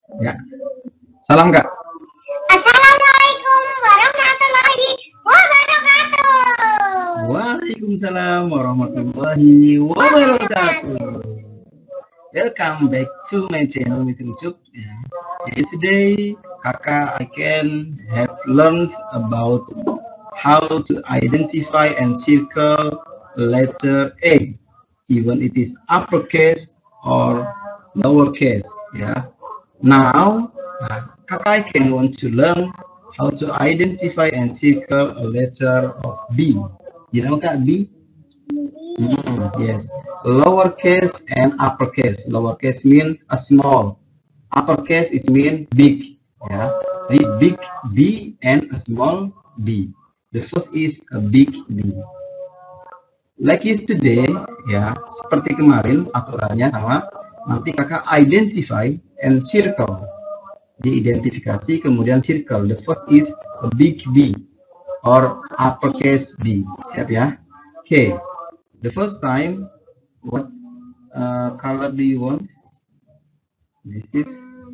Ya, salam Kak. Assalamualaikum warahmatullahi wabarakatuh. Waalaikumsalam warahmatullahi wabarakatuh. Welcome back to my channel, Mr. Ucup. Today, Kakak I can have learned about how to identify and circle letter A, even it is uppercase or lowercase. Yeah. Now, Kakak can want to learn how to identify and circle a letter of B. You know Kak, B? Yes. Lowercase and uppercase. Lowercase mean a small. Uppercase is mean big. Yeah. The big B and a small b. The first is a big B. Like yesterday, ya, seperti kemarin aturannya sama. Nanti kakak identify and circle. Diidentifikasi kemudian circle. The first is a big B or uppercase B. Siap ya? Okay. The first time, what color do you want? This is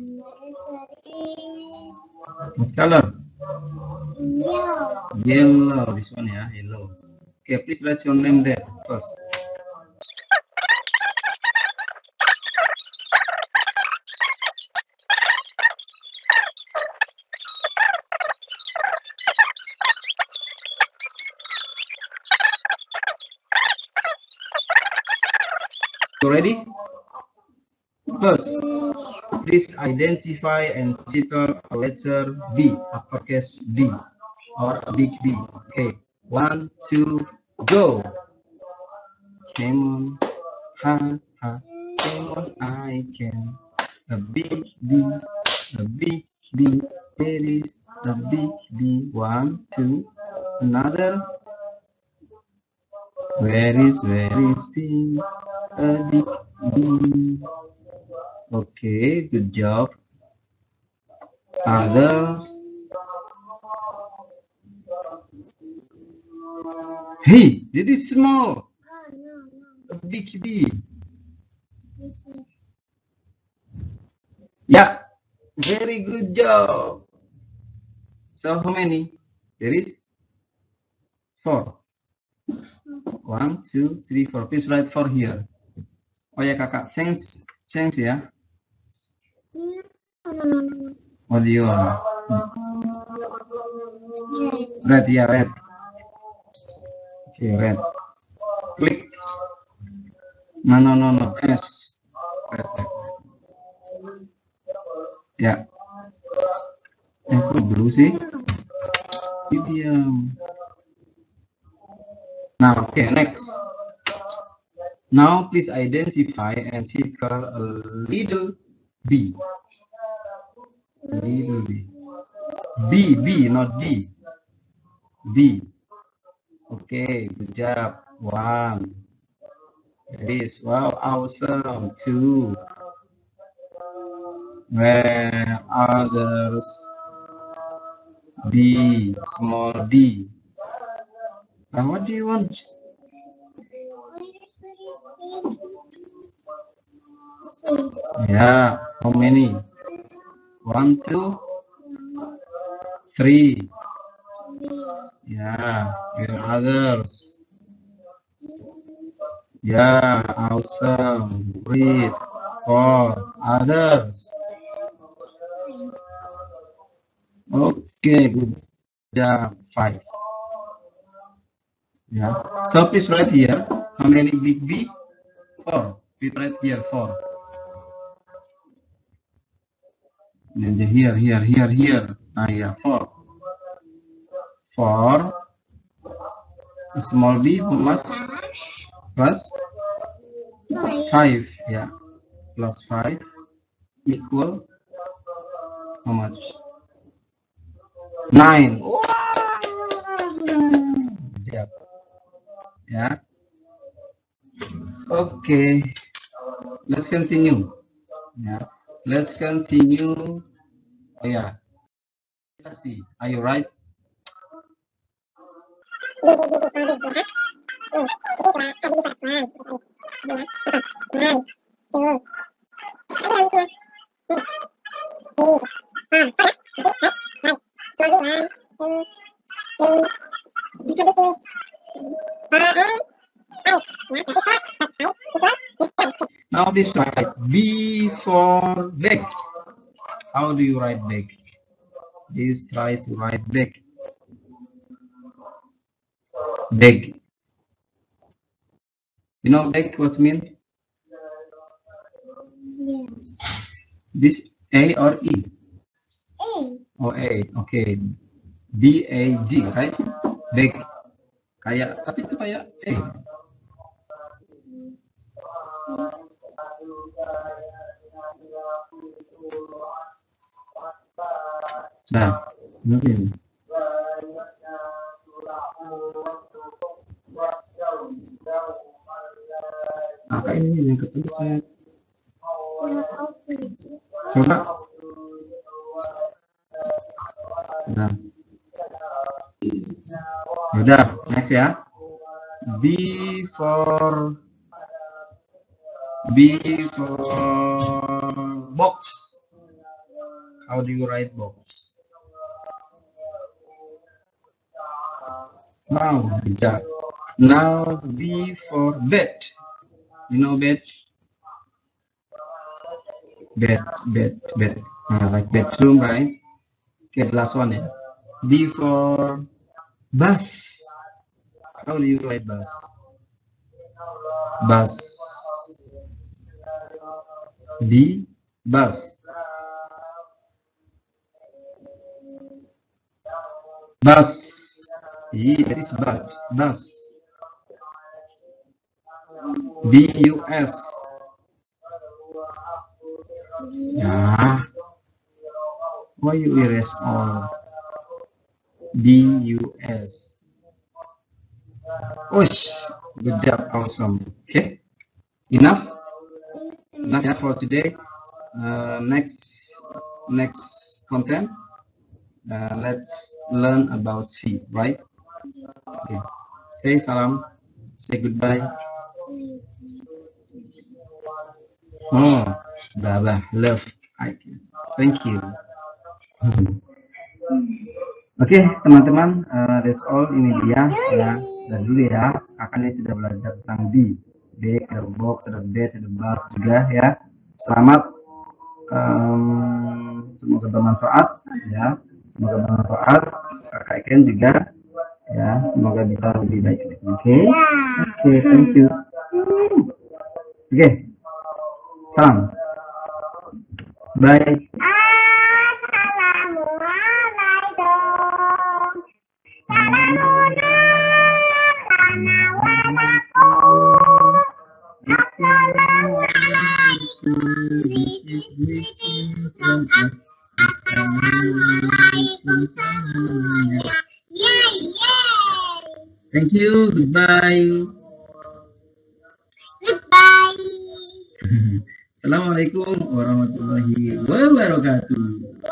what color? Yellow. This one ya, yellow. Okay, please write your name there first. You ready? First, please identify and circle a letter B, uppercase B, or a big B. Okay, 1, 2, go. Come on, ha, ha, come on, I can. A big B, a big B. There is a big B. 1, 2, another. Where is B? A big B. Okay, good job. Others. Hey, this is small. A big B. Yeah, very good job. So how many? There is 4. 1, 2, 3, 4. Please write 4 here. Oh ya kakak, change ya. What do you want? Red ya, red. Okay, red. Click. No. S. Red. Ya. Kok blue sih? Diam. Now, okay, next. Now, please identify and circle a little b. Little b. B, not D. B. Okay, good job. 1. This, wow, awesome. 2. Where others? B, small b. Now, what do you want? Yeah, how many? 1, 2, 3. Yeah, where others? Yeah, awesome. Great. 4 others. Okay, good job. 5. Yeah. So please write here. How many big B? 4. Please write here 4. And here. Yeah, 4. 4. Small b, how much? Plus 5. Yeah. Plus 5 equal how much? 9. Wow. Good job. Yeah. Okay. Let's continue. Yeah. Let's continue. Oh yeah. Let's see. Are you right? Now this write B for bag. How do you write bag? Please try to write bag. Bag. You know bag what mean? Yes. This A or E? A. Oh A. Okay. B-A-G, right? Bag. Kayak tapi itu kayak A. Nah, mungkin. Apa ini yang kepencet? Coba. Nah. Udah, next ya. B for box. How do you write box? Wow, good job. Now B for bed. You know bed? Bed. Like bedroom, right? Okay, the last one ya. B for bus. How do you write bus? Bus. B, bus. Bus. That is bad. Bus. B-U-S. Yeah. Why you erase all? B-U-S. Whoosh. Good job. Awesome. Okay. Enough yeah, for today. Next content. Let's learn about C, right? Okay. Say salam. Say goodbye. Oh, bye. Love. Thank you. Oke, teman-teman, that's all. Ini dia ya. Dan dulu ya, kakaknya sudah belajar tentang B, ada box, ada bed, ada bus juga ya. Selamat, semoga bermanfaat ya. Semoga bermanfaat. Kakak Ken juga ya. Semoga bisa lebih baik. Oke, thank you. Oke, salam. Bye. Thank you. Goodbye. Assalamualaikum warahmatullahi wabarakatuh.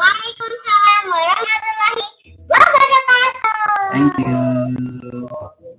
Waalaikumsalam warahmatullahi wabarakatuh. Thank you.